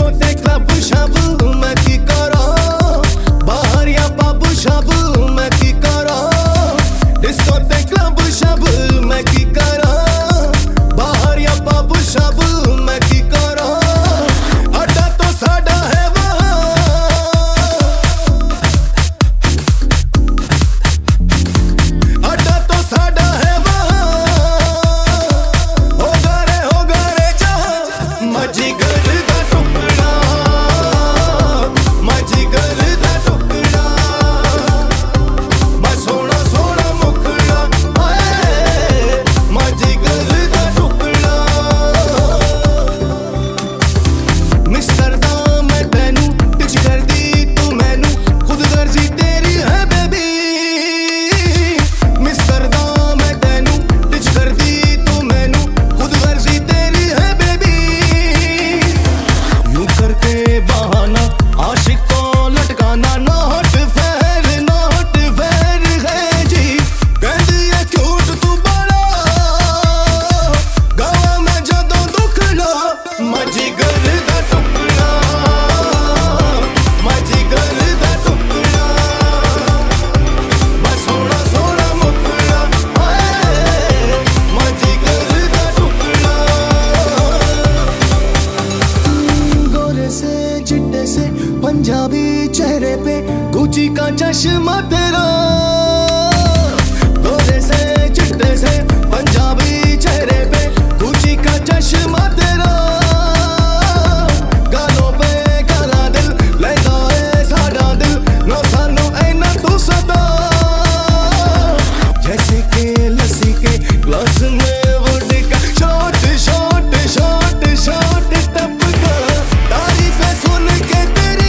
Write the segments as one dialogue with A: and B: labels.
A: ते क्लब शब मैं की करा, बाहर या पब शब मैं की करा, डिस्को ते क्लब शब मैं की करा, बाहर या पब शब मैं की करा, अड्डा तो साडा है पंजाबी चेहरे पे गुची का चश्मा तेरा, गोरे से चिट्टे से पंजाबी चेहरे पे गुची का चश्मा तेरा, गालों पे काला दिल लैदा है साडा दिल, नो सानू ऐना तू सदा, जैसे के लस्सी के ग्लास में vodka shot shot shot shot टपका, तारीफें सुन के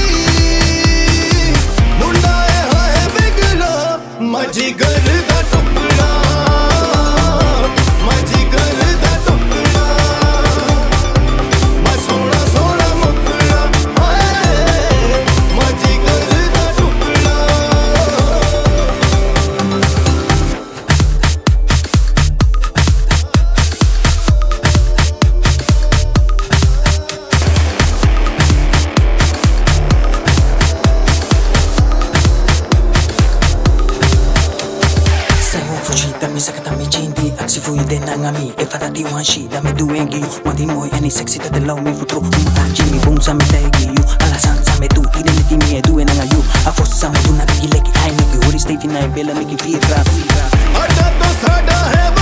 A: जिगर दा टुकड़ा, मैं जिगर दा टुकड़ा, मैं सोना सोना मुकड़ा, मैं जिगर दा टुकड़ा।
B: Dami sakit dami cinti, aksi fuyo din ang ami. If I dati one she, dami doing you. Wadi mo any sexy that allow me futuro. Umakaji mi boom sa me tagi you. Alasan sa me tu, identity me do en ang ayu. Afos sa me tu nagigileki, ay nagihuri state na bela me ki fira.
A: Adda to sada hai